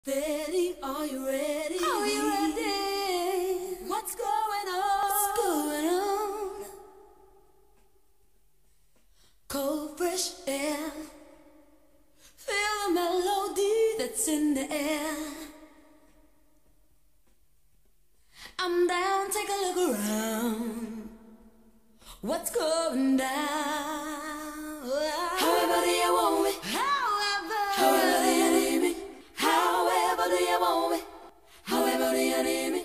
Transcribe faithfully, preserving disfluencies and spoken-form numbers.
Betty, are you ready? Are you ready? What's going on? What's going on? Cold, fresh air. Feel the melody that's in the air. I'm down, take a look around. What's going down? However do you want me? However, However do you need me? however do you want me? However do you need me?